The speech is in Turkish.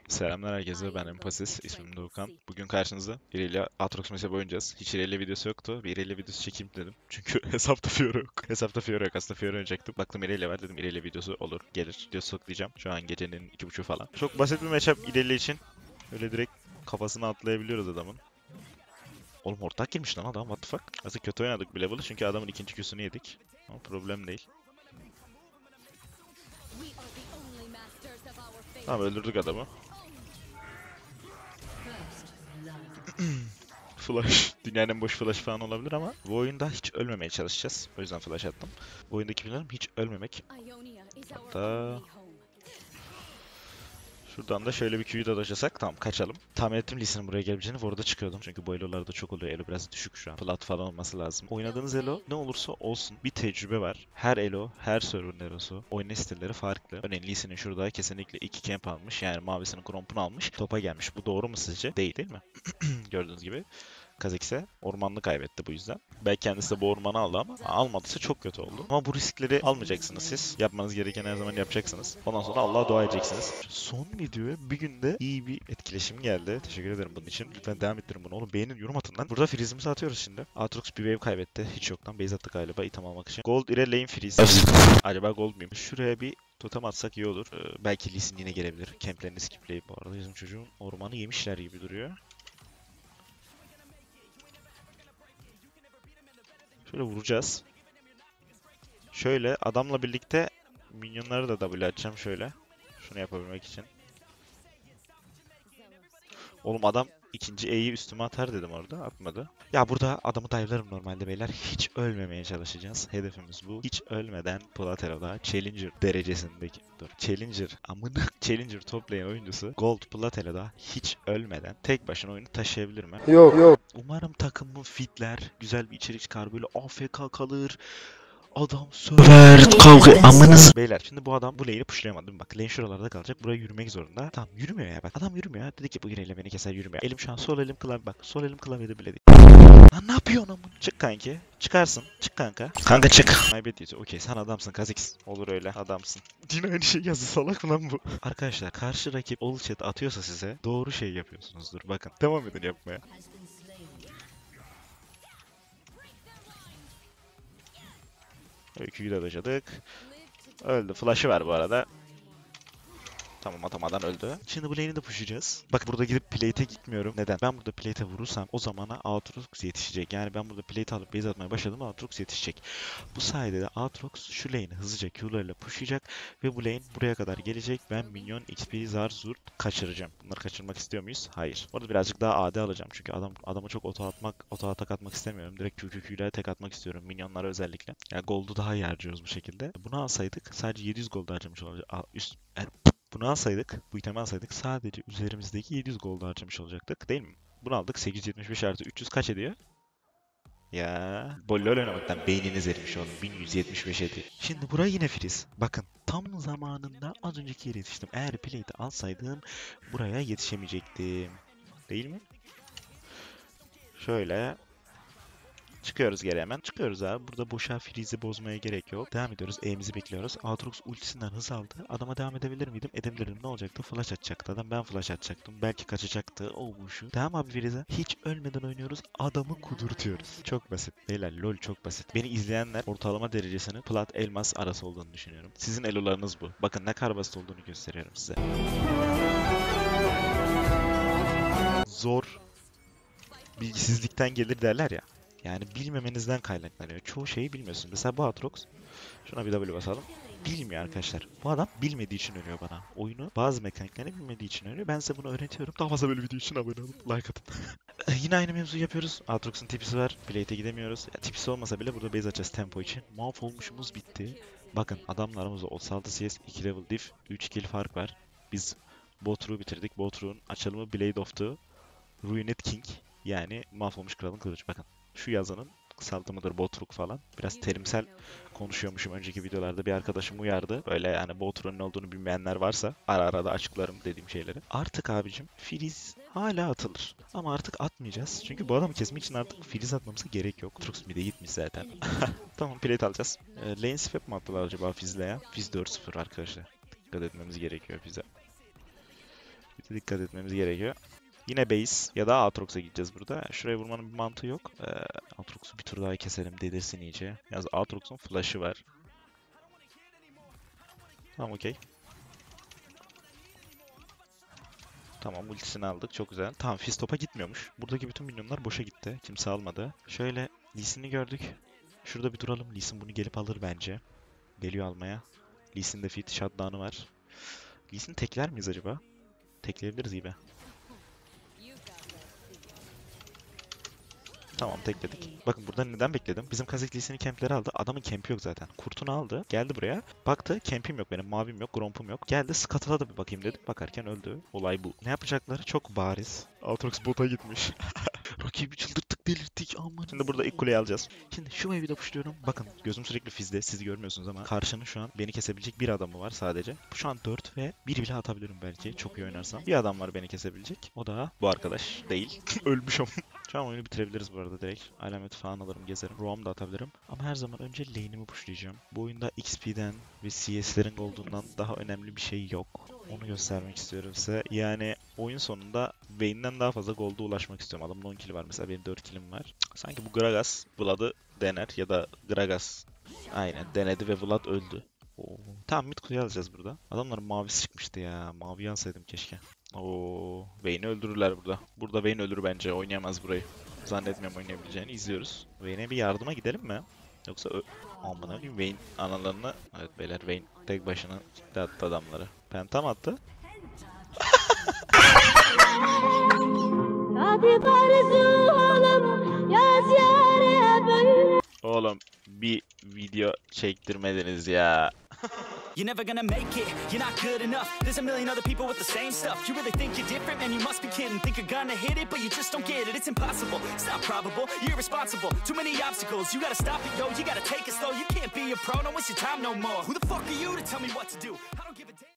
Selamlar herkese, ben Empasis, ismim Doğukan. Bugün karşınızda Irelia Aatrox Mesa oynayacağız. Hiç Irelia videosu yoktu, bir Irelia videosu çekeyim dedim. Çünkü hesapta Fiora yok. Hesapta Fiora yok, aslında Fiora oynayacaktım. Baktım Irelia var, dedim Irelia videosu olur, gelir. Videosu soklayacağım. Şu an gecenin 2:30 falan. Çok basit bir matchup Irelia için. Öyle direkt kafasına atlayabiliyoruz adamın. Oğlum ortak girmiş lan adam, what the fuck. Aslında kötü oynadık bir level'ı çünkü adamın ikinci Q'sunu yedik. Ama problem değil. Tamam, öldürdük adamı. Flash. Dünyanın en boş flash falan olabilir ama bu oyunda hiç ölmemeye çalışacağız. O yüzden flash attım. Bu oyundaki planım hiç ölmemek. Hatta şuradan da şöyle bir Q'yu da taşısak tamam, kaçalım. Tahmin ettim Lee'sinin buraya gelebileceğini, bu arada çıkıyordum. Çünkü bu elolarda çok oluyor. Elo biraz düşük şu an. Plat falan olması lazım. Oynadığınız elo ne olursa olsun bir tecrübe var. Her elo, her server'ın elosu, oynayış stilleri farklı. Örneğin Lee'sinin şurada kesinlikle 2 camp almış. Yani mavisinin Gromp'unu almış. Topa gelmiş. Bu doğru mu sizce? Değil mi? Gördüğünüz gibi. Kha'Zix'e ormanını kaybetti bu yüzden. Belki kendisi de bu ormanı aldı ama almadıysa çok kötü oldu. Ama bu riskleri almayacaksınız siz. Yapmanız gereken her zaman yapacaksınız. Ondan sonra Allah'a dua edeceksiniz. Son videoya bir günde iyi bir etkileşim geldi. Teşekkür ederim bunun için. Lütfen devam ettirin bunu. Oğlum beğenin, yorum atın lan. Burada freeze'imizi atıyoruz şimdi. Aatrox bir wave kaybetti. Hiç yoktan base attı galiba item almak için. Gold ile lane freeze. Acaba gold muyum? Şuraya bir totem atsak iyi olur. Belki Lee Sin yine gelebilir. Camplerini skipleyip bu arada. Bizim çocuğun ormanı yemişler gibi duruyor. Şöyle vuracağız. Şöyle adamla birlikte minyonları da W atacağım şöyle. Şunu yapabilmek için. Oğlum adam ikinci E'yi üstüme atar dedim, orada atmadı. Ya burada adamı dive'larım normalde beyler. Hiç ölmemeye çalışacağız. Hedefimiz bu. Hiç ölmeden Platelo'da Challenger derecesindeki Challenger Challenger toplayan oyuncusu Gold Platelo'da hiç ölmeden tek başına oyunu taşıyabilir mi? Yok yok. Umarım takımı fitler. Güzel bir içerik çıkar, böyle AFK kalır. Adam söver kavga amınız. Beyler şimdi bu adam bu lane'i pushlayamadı değil mi? Bak lane şuralarda kalacak. Buraya yürümek zorunda. Tamam, yürümüyor ya bak. Adam yürümüyor ya. Dedi ki bu gireyle beni keser, yürümüyor. Elim şu an sol elim klavye, bak. Sol elim klavyede bile değil. Lan ne yapıyorsun amın? Çık kanki. Çıkarsın. Çık kanka. Kanka çık. Maybet diyor. Okey sen adamsın Kha'Zix. Olur öyle adamsın. Yine aynı şey yazdı, salak mı lan bu? Arkadaşlar karşı rakip all chat atıyorsa size doğru şey yapıyorsunuzdur. Bakın devam edin yapmaya. Öyküyü de taşıdık. Öldü. Flash'ı var bu arada. Tamam, atamadan öldü. Şimdi bu lane'i de pushlayacağız. Bak burada gidip plate'e gitmiyorum. Neden? Ben burada plate'e vurursam o zamana Aatrox yetişecek. Yani ben burada plate alıp base atmaya başladım, Aatrox yetişecek. Bu sayede de Aatrox şu lane'i hızlıca Q'larıyla pushlayacak ve bu lane buraya kadar gelecek. Ben minyon XP'yi zar zor kaçıracağım. Bunları kaçırmak istiyor muyuz? Hayır. Orada birazcık daha AD alacağım çünkü adamı çok auto atak atmak istemiyorum. Direkt QQQ ile tek atmak istiyorum. Minyonlara özellikle. Yani gold'u daha iyi harcıyoruz bu şekilde. Bunu alsaydık sadece 700 gold harcamış olacak. Bunu alsaydık, bu itemi alsaydık sadece üzerimizdeki 700 gold harcamış olacaktık değil mi? Bunu aldık, 875 artı 300 kaç ediyor? Ya LoL oynamaktan beyniniz erimiş oğlum, 1175 ediyor. Şimdi buraya yine freeze. Bakın tam zamanında az önceki yere yetiştim. Eğer plate'i alsaydım buraya yetişemeyecektim. Değil mi? Şöyle çıkıyoruz geri hemen. Çıkıyoruz abi. Burada boşa freeze'i bozmaya gerek yok. Devam ediyoruz. E'mizi bekliyoruz. Aatrox ultisinden hız aldı. Adama devam edebilir miydim? Edebilirdim. Ne olacaktı? Flash atacaktı adam. Ben flash atacaktım. Belki kaçacaktı. O bu şu. Devam abi freeze'e. Hiç ölmeden oynuyoruz. Adamı kudurtuyoruz. Çok basit. Beyler LoL çok basit. Beni izleyenler ortalama derecesinin plat elmas arası olduğunu düşünüyorum. Sizin elolarınız bu. Bakın ne kadar basit olduğunu gösteriyorum size. Zor bilgisizlikten gelir derler ya. Yani bilmemenizden kaynaklanıyor. Çoğu şeyi bilmiyorsun. Mesela bu Aatrox, şuna bir W basalım. Bilmiyor arkadaşlar. Bu adam bilmediği için ölüyor bana. Oyunu bazı mekaniklerini bilmediği için ölüyor. Ben size bunu öğretiyorum. Daha fazla böyle video için abone olun. Like atın. Yine aynı mevzu yapıyoruz. Aatrox'un tipisi var. Plate'e gidemiyoruz. Ya, tipisi olmasa bile burada base açacağız tempo için. Mahvolmuşumuz bitti. Bakın adamlarımızda 36 CS, 2 level diff, 3 kill fark var. Biz Botru'yu bitirdik. Botru'nun açılımı Blade of the Ruined King. Yani mahvolmuş kralın kılıcı. Bakın şu yazanın kısaltımıdır Botruk falan. Biraz terimsel konuşuyormuşum önceki videolarda. Bir arkadaşım uyardı. Böyle yani Botruk'un ne olduğunu bilmeyenler varsa ara ara da açıklarım dediğim şeyleri. Artık abicim Filiz hala atılır. Ama artık atmayacağız. Çünkü bu adamı kesmek için artık Filiz atmamıza gerek yok. Trux mid'e gitmiş zaten. Tamam, plate alacağız. Lane swap mi attılar acaba Fizz'le ya? Fizz 4-0 arkadaşlar. Dikkat etmemiz gerekiyor Fizz'e. Sürekli dikkat etmemiz gerekiyor. Yine base ya da Aatrox'a gideceğiz burada. Şuraya vurmanın bir mantığı yok. Aatrox'u bir tur daha keselim, delirsin iyice. Yalnız Aatrox'un flash'ı var. Tamam, okey. Tamam, ultisini aldık. Çok güzel. Tamam, Fizz top'a gitmiyormuş. Buradaki bütün minyonlar boşa gitti. Kimse almadı. Şöyle Lee Sin'i gördük. Şurada bir duralım. Lee Sin bunu gelip alır bence. Geliyor almaya. Lee Sin'de fit shutdown'ı var. Lee Sin'i tekler miyiz acaba? Tekleyebiliriz gibi. Tamam, tekledik. Bakın burada neden bekledim? Bizim Kha'Zix Lee Sin'in campleri aldı. Adamın campi yok zaten. Kurtunu aldı. Geldi buraya. Baktı campim yok benim. Mavim yok. Gromp'um yok. Geldi Scuttle'a da bir bakayım dedi. Bakarken öldü. Olay bu. Ne yapacakları çok bariz. Aatrox bota gitmiş. Rakibi çıldırttık, delirttik. Aman. Şimdi burada ilk kuleyi alacağız. Şimdi şu wave'i de pushluyorum. Bakın gözüm sürekli Fizz'de. Siz görmüyorsunuz ama karşının şu an beni kesebilecek bir adamı var sadece. Şu an 4 ve 1 bile atabilirim belki. Çok iyi oynarsam. Bir adam var beni kesebilecek. O da bu arkadaş değil. Ölmüşüm. Şu an oyunu bitirebiliriz bu arada direkt. Alameti falan alırım, gezerim. Roam da atabilirim. Ama her zaman önce lane'imi pushlayacağım. Bu oyunda XP'den ve CS'lerin olduğundan daha önemli bir şey yok. Onu göstermek istiyorum size. Yani oyun sonunda Vayne'den daha fazla gold'a ulaşmak istiyorum. Adamın 10 kill var mesela, benim 4 killim var. Sanki bu Gragas Vlad'ı dener ya da Gragas aynen denedi ve Vlad öldü. Oo. Tamam, mid kuleyi alacağız burada. Adamların mavisi çıkmıştı ya. Mavi alsaydım keşke. Oo, Vayne'i öldürürler burada. Burada Vayne ölür bence. Oynayamaz burayı. Zannetmiyorum oynayabileceğini. İzliyoruz. Vayne'e bir yardıma gidelim mi? Yoksa aman abim Vayne analarını... Evet beyler, Vayne tek başına kitle attı adamları. Pentam attı. Oğlum bir video çektirmediniz ya. You're never gonna make it, you're not good enough. There's a million other people with the same stuff. You really think you're different, man, you must be kidding. Think you're gonna hit it, but you just don't get it. It's impossible, it's not probable, you're irresponsible. Too many obstacles, you gotta stop it, yo. You gotta take it slow, you can't be a pro, don't waste your time no more. Who the fuck are you to tell me what to do? I don't give a damn.